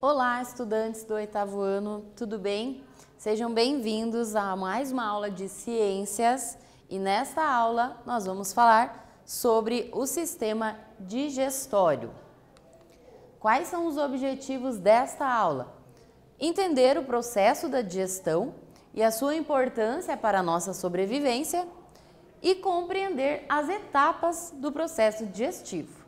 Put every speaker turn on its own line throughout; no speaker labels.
Olá, estudantes do 8º ano, tudo bem? Sejam bem-vindos a mais uma aula de ciências e nesta aula nós vamos falar sobre o sistema digestório. Quais são os objetivos desta aula? Entender o processo da digestão e a sua importância para a nossa sobrevivência e compreender as etapas do processo digestivo.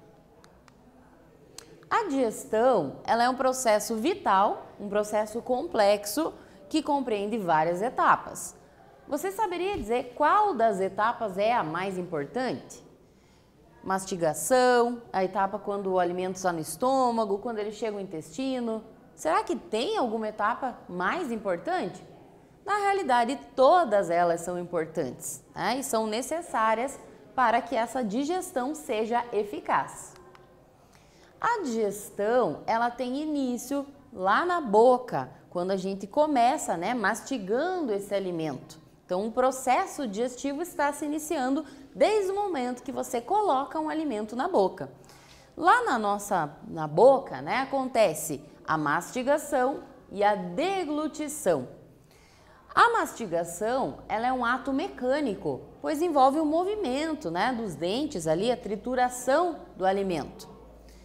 A digestão, ela é um processo vital, um processo complexo que compreende várias etapas. Você saberia dizer qual das etapas é a mais importante? Mastigação, a etapa quando o alimento está no estômago, quando ele chega ao intestino. Será que tem alguma etapa mais importante? Na realidade, todas elas são importantes, né? E são necessárias para que essa digestão seja eficaz. A digestão, ela tem início lá na boca, quando a gente começa, mastigando esse alimento. Então, o processo digestivo está se iniciando desde o momento que você coloca um alimento na boca. Lá na boca, acontece a mastigação e a deglutição. A mastigação, ela é um ato mecânico, pois envolve o movimento, dos dentes ali, a trituração do alimento.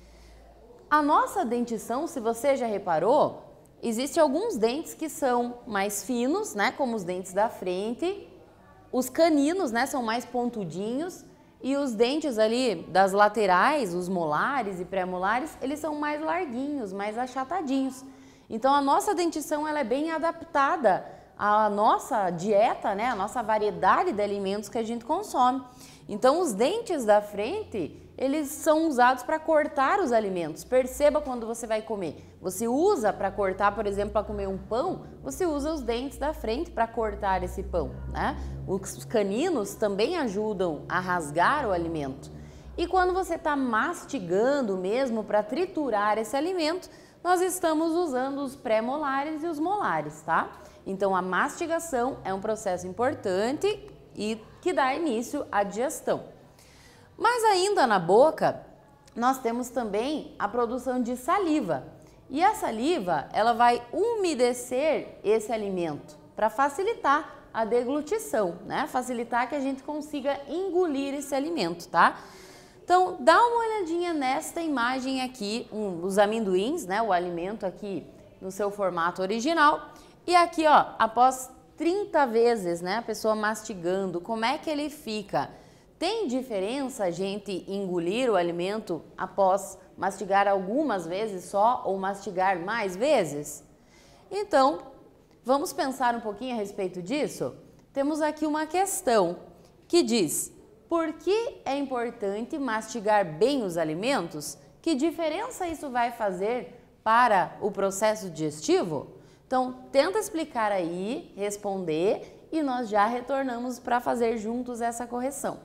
A nossa dentição, se você já reparou, existem alguns dentes que são mais finos, como os dentes da frente, os caninos, são mais pontudinhos e os dentes ali das laterais, os molares e pré-molares, eles são mais larguinhos, mais achatadinhos. Então a nossa dentição ela é bem adaptada à nossa dieta, à nossa variedade de alimentos que a gente consome. Então os dentes da frente, eles são usados para cortar os alimentos. Perceba quando você vai comer. Você usa para cortar, por exemplo, para comer um pão, você usa os dentes da frente para cortar esse pão, Os caninos também ajudam a rasgar o alimento. E quando você está mastigando mesmo para triturar esse alimento, nós estamos usando os pré-molares e os molares, Então a mastigação é um processo importante e que dá início à digestão. Mas ainda na boca, nós temos também a produção de saliva. E a saliva, ela vai umedecer esse alimento para facilitar a deglutição, Facilitar que a gente consiga engolir esse alimento, Então, dá uma olhadinha nesta imagem aqui, os amendoins, o alimento aqui no seu formato original. E aqui, após 30 vezes, a pessoa mastigando, como é que ele fica? Tem diferença a gente engolir o alimento após mastigar algumas vezes só ou mastigar mais vezes? Então, vamos pensar um pouquinho a respeito disso? Temos aqui uma questão que diz: por que é importante mastigar bem os alimentos? Que diferença isso vai fazer para o processo digestivo? Então, tenta explicar aí, responder e nós já retornamos para fazer juntos essa correção.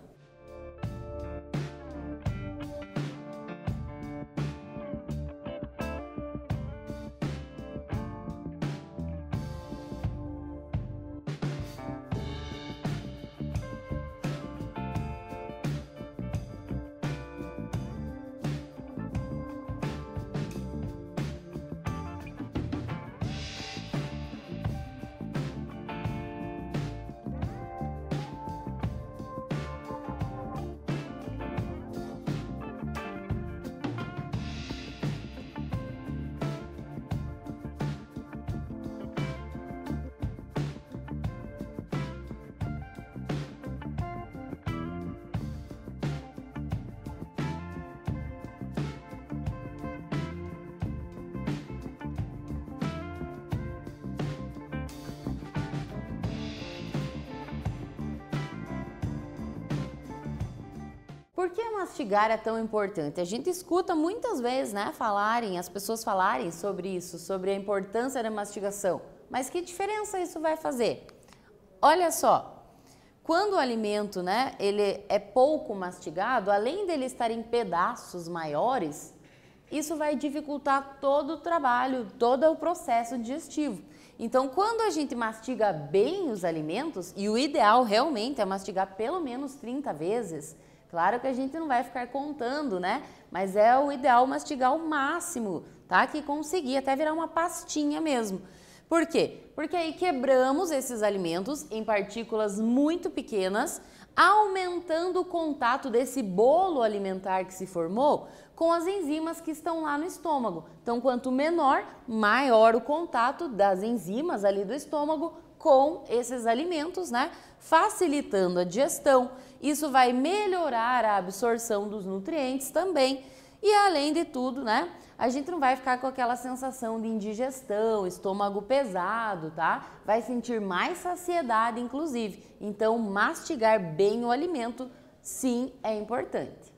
Por que mastigar é tão importante? A gente escuta muitas vezes, as pessoas falarem sobre isso, sobre a importância da mastigação. Mas que diferença isso vai fazer? Olha só, quando o alimento, ele é pouco mastigado, além dele estar em pedaços maiores, isso vai dificultar todo o trabalho, todo o processo digestivo. Então, quando a gente mastiga bem os alimentos, e o ideal realmente é mastigar pelo menos 30 vezes, Claro que a gente não vai ficar contando, né? Mas é o ideal mastigar o máximo, tá? Que conseguir, até virar uma pastinha mesmo. Por quê? Porque aí quebramos esses alimentos em partículas muito pequenas, aumentando o contato desse bolo alimentar que se formou com as enzimas que estão lá no estômago. Então, quanto menor, maior o contato das enzimas ali do estômago com esses alimentos, né? Facilitando a digestão. Isso vai melhorar a absorção dos nutrientes também. E além de tudo, né? A gente não vai ficar com aquela sensação de indigestão, estômago pesado, tá? Vai sentir mais saciedade, inclusive. Então, mastigar bem o alimento, sim, é importante.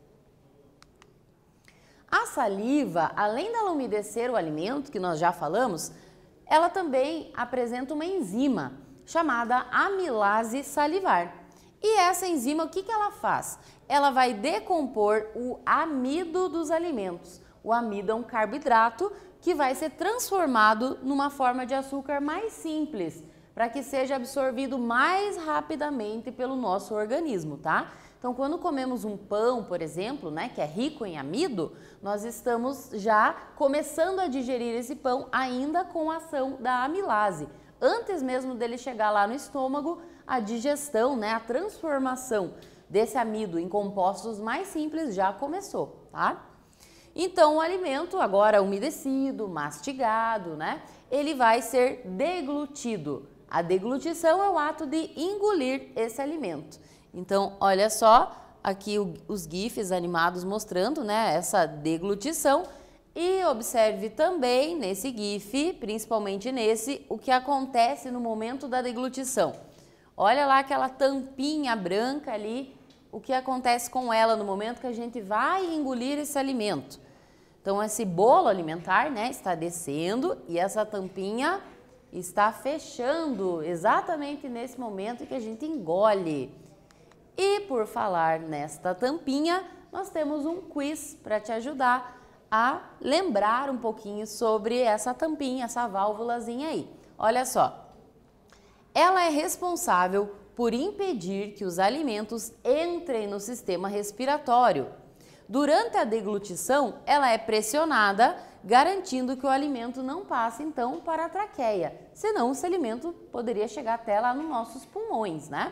A saliva, além dela umedecer o alimento, que nós já falamos, ela também apresenta uma enzima chamada amilase salivar. E essa enzima, o que ela faz? Ela vai decompor o amido dos alimentos. O amido é um carboidrato que vai ser transformado numa forma de açúcar mais simples, para que seja absorvido mais rapidamente pelo nosso organismo, tá? Então, quando comemos um pão, por exemplo, né, que é rico em amido, nós estamos já começando a digerir esse pão ainda com a ação da amilase. Antes mesmo dele chegar lá no estômago, a digestão, né, a transformação desse amido em compostos mais simples já começou, tá? Então, o alimento, agora umedecido, mastigado, né, ele vai ser deglutido. A deglutição é o ato de engolir esse alimento. Então, olha só, aqui os GIFs animados mostrando, né, essa deglutição. E observe também nesse GIF, principalmente nesse, o que acontece no momento da deglutição. Olha lá aquela tampinha branca ali, o que acontece com ela no momento que a gente vai engolir esse alimento. Então, esse bolo alimentar, né, está descendo e essa tampinha está fechando exatamente nesse momento que a gente engole. E por falar nesta tampinha, nós temos um quiz para te ajudar a lembrar um pouquinho sobre essa tampinha, essa válvulazinha aí. Olha só, ela é responsável por impedir que os alimentos entrem no sistema respiratório. Durante a deglutição, ela é pressionada, garantindo que o alimento não passe então para a traqueia, senão esse alimento poderia chegar até lá nos nossos pulmões, né?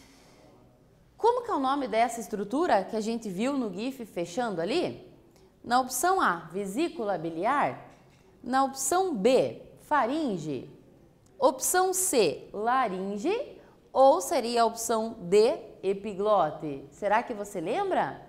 Como que é o nome dessa estrutura que a gente viu no GIF fechando ali? Na opção A, vesícula biliar. Na opção B, faringe. Opção C, laringe. Ou seria a opção D, epiglote? Será que você lembra?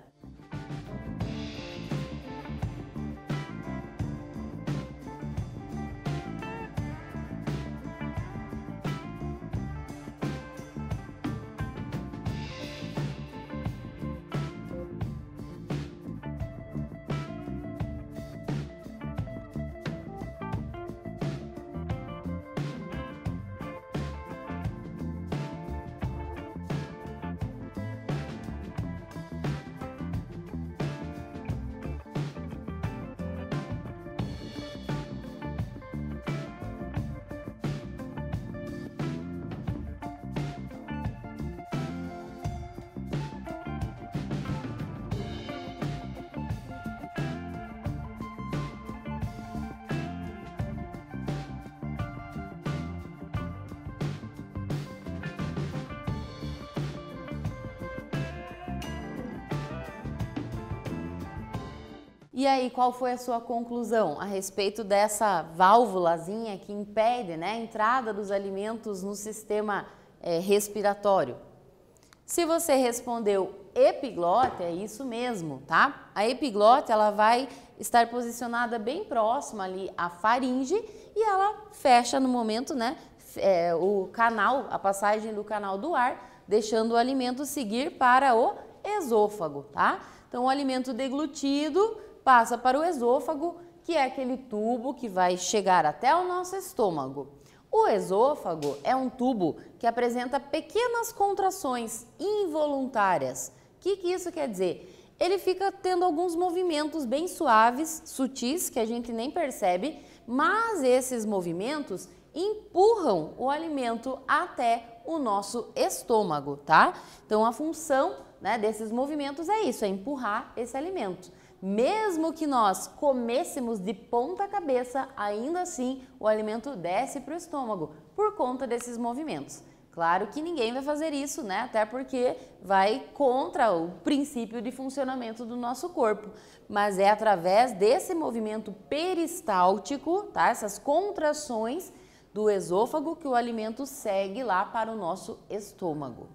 E aí, qual foi a sua conclusão a respeito dessa válvulazinha que impede, né, a entrada dos alimentos no sistema respiratório? Se você respondeu epiglote, é isso mesmo, tá? A epiglote, ela vai estar posicionada bem próxima ali à faringe e ela fecha no momento, né, o canal, a passagem do canal do ar, deixando o alimento seguir para o esôfago, tá? Então, o alimento deglutido passa para o esôfago, que é aquele tubo que vai chegar até o nosso estômago. O esôfago é um tubo que apresenta pequenas contrações involuntárias. O que isso quer dizer? Ele fica tendo alguns movimentos bem suaves, sutis, que a gente nem percebe, mas esses movimentos empurram o alimento até o nosso estômago, tá? Então, a função né, desses movimentos é isso, é empurrar esse alimento. Mesmo que nós comêssemos de ponta cabeça, ainda assim o alimento desce para o estômago por conta desses movimentos. Claro que ninguém vai fazer isso, né? Até porque vai contra o princípio de funcionamento do nosso corpo. Mas é através desse movimento peristáltico, tá? Essas contrações do esôfago que o alimento segue lá para o nosso estômago.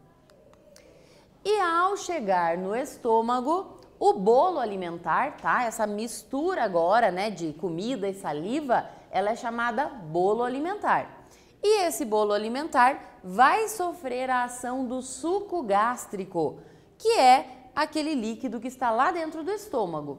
E ao chegar no estômago, o bolo alimentar, tá? Essa mistura agora, né, de comida e saliva, ela é chamada bolo alimentar. E esse bolo alimentar vai sofrer a ação do suco gástrico, que é aquele líquido que está lá dentro do estômago.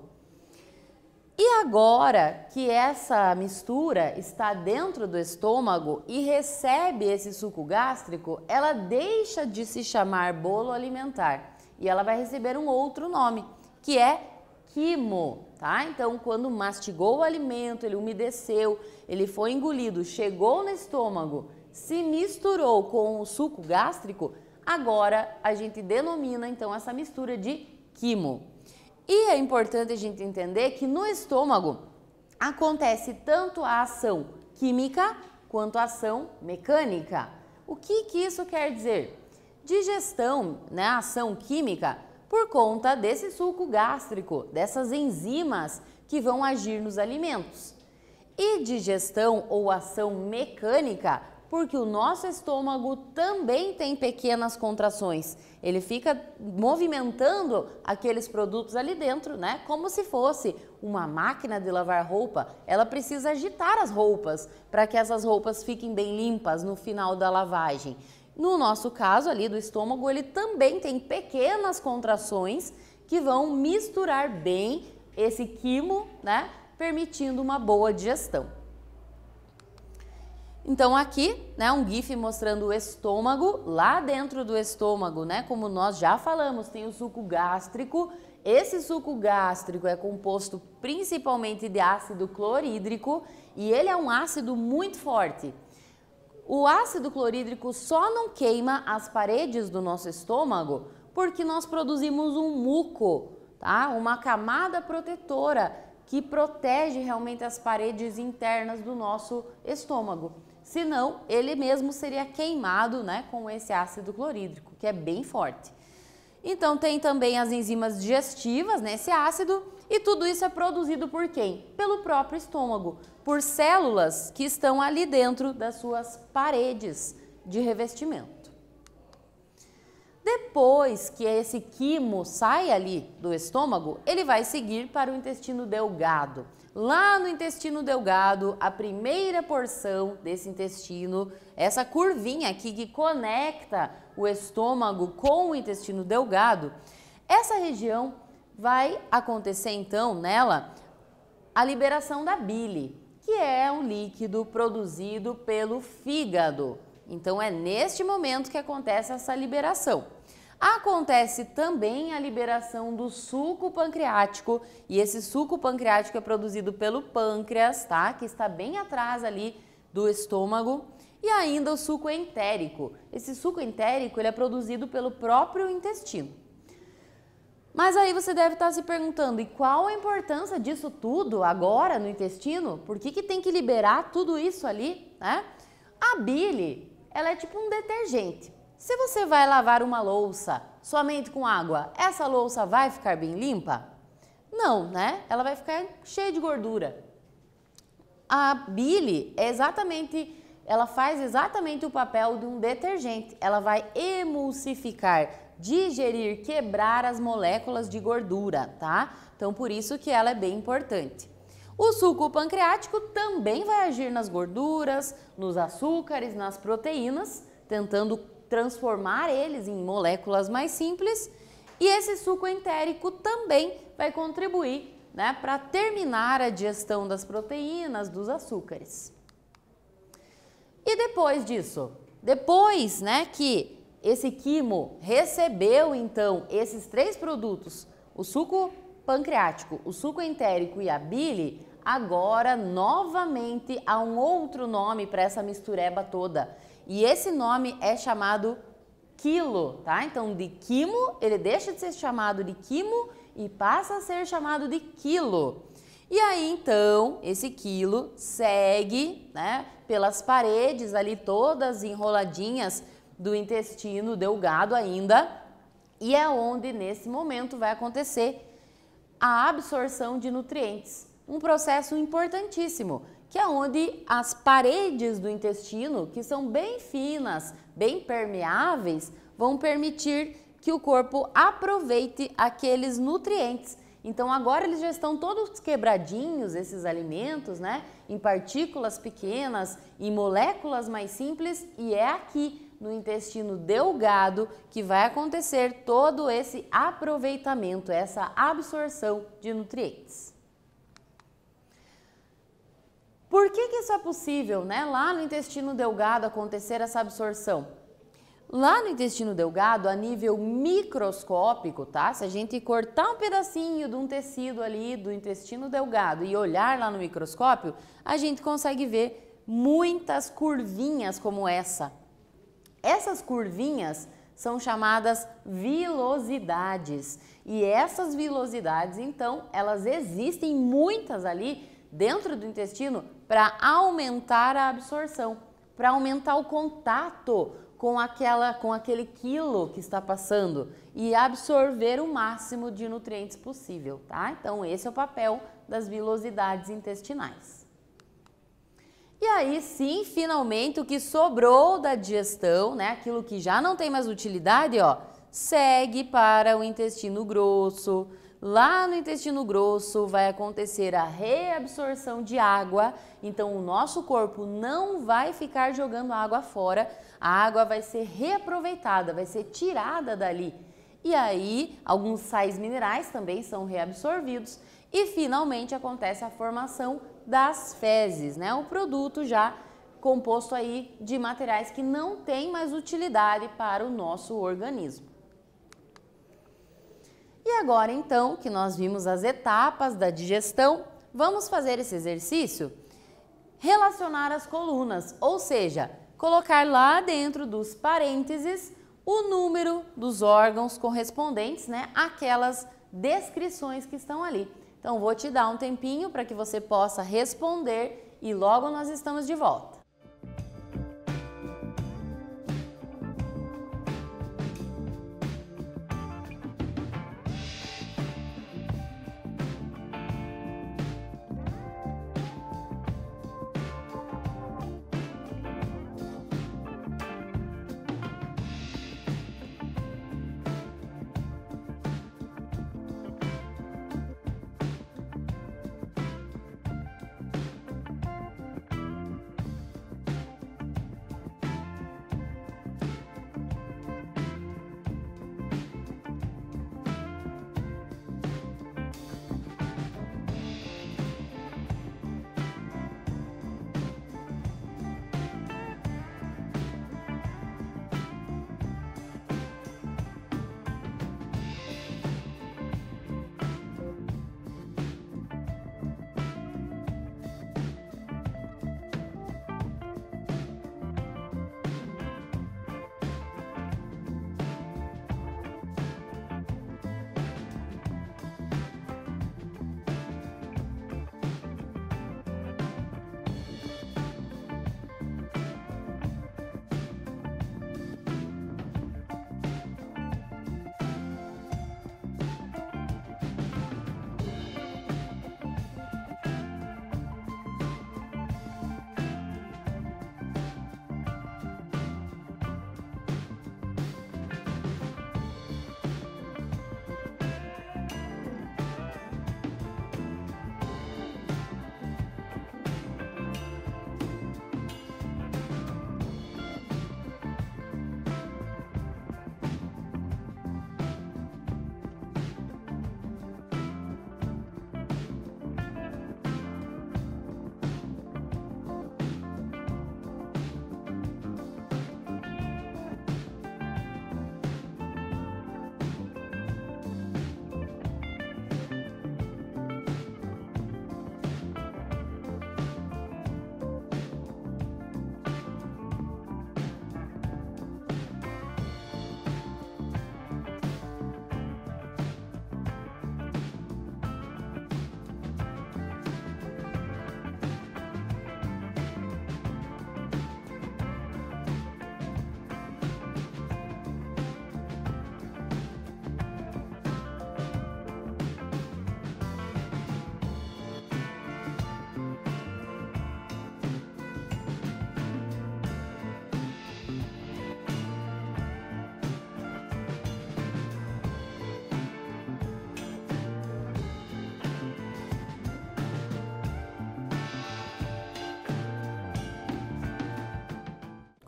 E agora que essa mistura está dentro do estômago e recebe esse suco gástrico, ela deixa de se chamar bolo alimentar e ela vai receber um outro nome, que é quimo, tá? Então, quando mastigou o alimento, ele umedeceu, ele foi engolido, chegou no estômago, se misturou com o suco gástrico, agora a gente denomina então essa mistura de quimo. E é importante a gente entender que no estômago acontece tanto a ação química quanto a ação mecânica. O que isso quer dizer? Digestão, né, ação química, por conta desse suco gástrico, dessas enzimas que vão agir nos alimentos. E digestão ou ação mecânica, porque o nosso estômago também tem pequenas contrações. Ele fica movimentando aqueles produtos ali dentro, né? Como se fosse uma máquina de lavar roupa. Ela precisa agitar as roupas para que essas roupas fiquem bem limpas no final da lavagem. No nosso caso ali do estômago, ele também tem pequenas contrações que vão misturar bem esse quimo, né, permitindo uma boa digestão. Então aqui, né, um GIF mostrando o estômago, lá dentro do estômago, né, como nós já falamos, tem o suco gástrico. Esse suco gástrico é composto principalmente de ácido clorídrico e ele é um ácido muito forte. O ácido clorídrico só não queima as paredes do nosso estômago porque nós produzimos um muco, tá? Uma camada protetora que protege realmente as paredes internas do nosso estômago. Senão, ele mesmo seria queimado, né, com esse ácido clorídrico, que é bem forte. Então, tem também as enzimas digestivas nesse ácido e tudo isso é produzido por quem? Pelo próprio estômago, por células que estão ali dentro das suas paredes de revestimento. Depois que esse quimo sai ali do estômago, ele vai seguir para o intestino delgado. Lá no intestino delgado, a primeira porção desse intestino, essa curvinha aqui que conecta o estômago com o intestino delgado, essa região vai acontecer então nela a liberação da bile, que é um líquido produzido pelo fígado. Então é neste momento que acontece essa liberação. Acontece também a liberação do suco pancreático e esse suco pancreático é produzido pelo pâncreas, tá? Que está bem atrás ali do estômago. E ainda o suco entérico. Esse suco entérico ele é produzido pelo próprio intestino. Mas aí você deve estar se perguntando, e qual a importância disso tudo agora no intestino? Por que tem que liberar tudo isso ali, né? A bile, ela é tipo um detergente. Se você vai lavar uma louça somente com água, essa louça vai ficar bem limpa? Não, né? Ela vai ficar cheia de gordura. A bile ela faz exatamente o papel de um detergente. Ela vai emulsificar, digerir, quebrar as moléculas de gordura, tá? Então, por isso que ela é bem importante. O suco pancreático também vai agir nas gorduras, nos açúcares, nas proteínas, tentando transformar eles em moléculas mais simples. E esse suco entérico também vai contribuir, né, para terminar a digestão das proteínas, dos açúcares. E depois disso, depois, né, que esse quimo recebeu então esses três produtos, o suco pancreático, o suco entérico e a bile, agora novamente há um outro nome para essa mistureba toda. E esse nome é chamado quilo, tá? Então, de quimo, ele deixa de ser chamado de quimo e passa a ser chamado de quilo. E aí, então, esse quilo segue, né, pelas paredes ali todas enroladinhas do intestino delgado ainda, e é onde, nesse momento, vai acontecer a absorção de nutrientes. Um processo importantíssimo, que é onde as paredes do intestino, que são bem finas, bem permeáveis, vão permitir que o corpo aproveite aqueles nutrientes. Então agora eles já estão todos quebradinhos, esses alimentos, né? Em partículas pequenas, em moléculas mais simples, e é aqui no intestino delgado que vai acontecer todo esse aproveitamento, essa absorção de nutrientes. Por que isso é possível, né? Lá no intestino delgado acontecer essa absorção? Lá no intestino delgado, a nível microscópico, tá? Se a gente cortar um pedacinho de um tecido ali do intestino delgado e olhar lá no microscópio, a gente consegue ver muitas curvinhas como essa. Essas curvinhas são chamadas vilosidades. E essas vilosidades, então, elas existem muitas ali dentro do intestino para aumentar a absorção, para aumentar o contato com aquele quilo que está passando e absorver o máximo de nutrientes possível, tá? Então, esse é o papel das vilosidades intestinais. E aí, sim, finalmente, o que sobrou da digestão, né, aquilo que já não tem mais utilidade, ó, segue para o intestino grosso. Lá no intestino grosso vai acontecer a reabsorção de água, então o nosso corpo não vai ficar jogando água fora, a água vai ser reaproveitada, vai ser tirada dali. E aí, alguns sais minerais também são reabsorvidos e finalmente acontece a formação das fezes, né? O produto já composto aí de materiais que não tem mais utilidade para o nosso organismo. E agora, então, que nós vimos as etapas da digestão, vamos fazer esse exercício? Relacionar as colunas, ou seja, colocar lá dentro dos parênteses o número dos órgãos correspondentes, né, àquelas descrições que estão ali. Então, vou te dar um tempinho para que você possa responder e logo nós estamos de volta.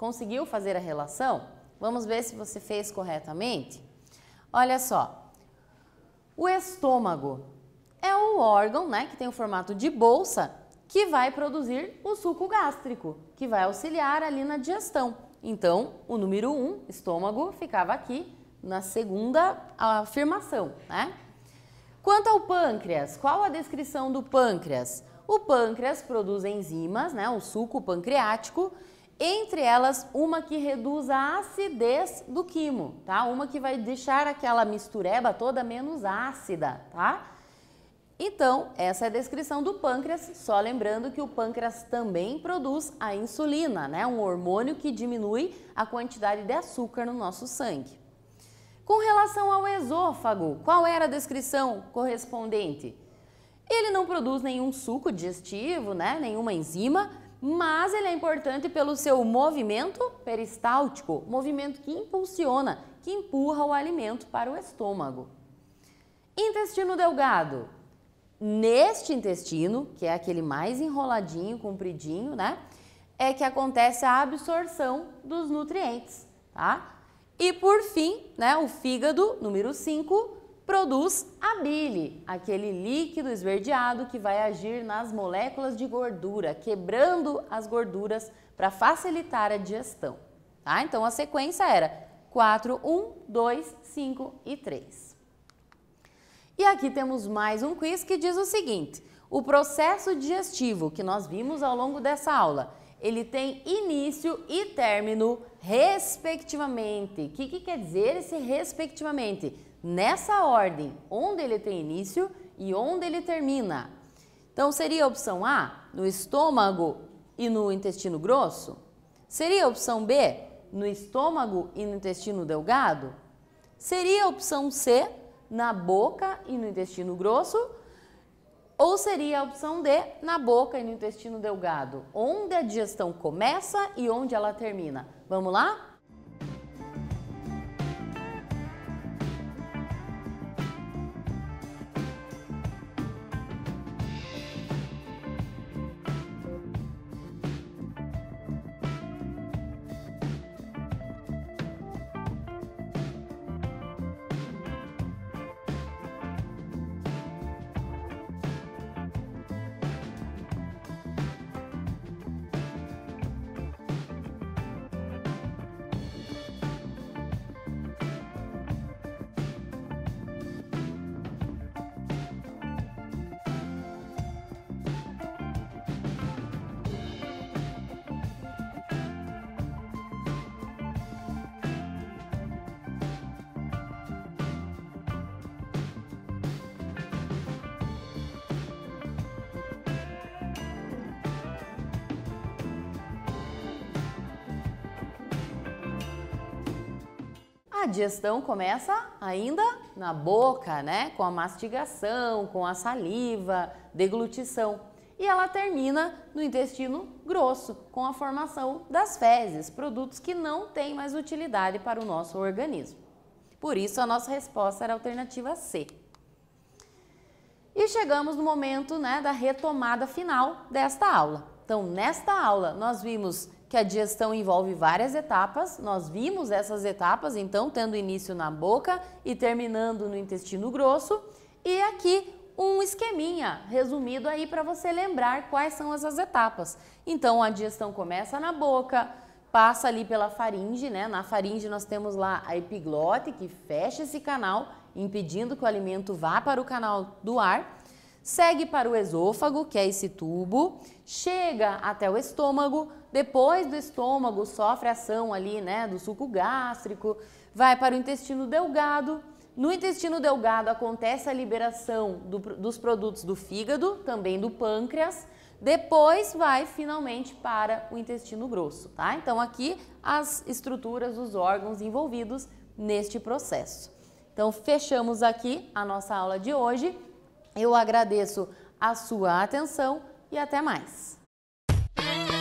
Conseguiu fazer a relação? Vamos ver se você fez corretamente. Olha só, o estômago é o órgão, né, que tem o formato de bolsa, que vai produzir o suco gástrico, que vai auxiliar ali na digestão. Então, o número 1, estômago, ficava aqui na segunda afirmação, né? Quanto ao pâncreas, qual a descrição do pâncreas? O pâncreas produz enzimas, né, o suco pancreático, entre elas uma que reduz a acidez do quimo, tá? Uma que vai deixar aquela mistureba toda menos ácida, tá? Então, essa é a descrição do pâncreas, só lembrando que o pâncreas também produz a insulina, né? Um hormônio que diminui a quantidade de açúcar no nosso sangue. Com relação ao esôfago, qual era a descrição correspondente? Ele não produz nenhum suco digestivo, né? Nenhuma enzima, mas ele é importante pelo seu movimento peristáltico, movimento que impulsiona, que empurra o alimento para o estômago. Intestino delgado. Neste intestino, que é aquele mais enroladinho, compridinho, né? É que acontece a absorção dos nutrientes, tá? E por fim, né, o fígado, número 5, produz a bile, aquele líquido esverdeado que vai agir nas moléculas de gordura, quebrando as gorduras para facilitar a digestão, tá? Então a sequência era 4, 1, 2, 5 e 3. E aqui temos mais um quiz que diz o seguinte: o processo digestivo que nós vimos ao longo dessa aula, ele tem início e término respectivamente. O que quer dizer esse respectivamente? Nessa ordem, onde ele tem início e onde ele termina. Então seria a opção A, no estômago e no intestino grosso? Seria a opção B, no estômago e no intestino delgado? Seria a opção C, na boca e no intestino grosso? Ou seria a opção D, na boca e no intestino delgado? Onde a digestão começa e onde ela termina? Vamos lá? A digestão começa ainda na boca, né? Com a mastigação, com a saliva, deglutição. E ela termina no intestino grosso, com a formação das fezes, produtos que não têm mais utilidade para o nosso organismo. Por isso, a nossa resposta era a alternativa C. E chegamos no momento, né, da retomada final desta aula. Então, nesta aula, nós vimos que a digestão envolve várias etapas. Nós vimos essas etapas, então, tendo início na boca e terminando no intestino grosso. E aqui um esqueminha resumido aí para você lembrar quais são essas etapas. Então, a digestão começa na boca, passa ali pela faringe, né? Na faringe nós temos lá a epiglote, que fecha esse canal, impedindo que o alimento vá para o canal do ar. Segue para o esôfago, que é esse tubo, chega até o estômago, depois do estômago sofre ação ali, né, do suco gástrico, vai para o intestino delgado. No intestino delgado acontece a liberação dos produtos do fígado, também do pâncreas, depois vai finalmente para o intestino grosso, tá? Então aqui as estruturas, os órgãos envolvidos neste processo. Então fechamos aqui a nossa aula de hoje. Eu agradeço a sua atenção e até mais.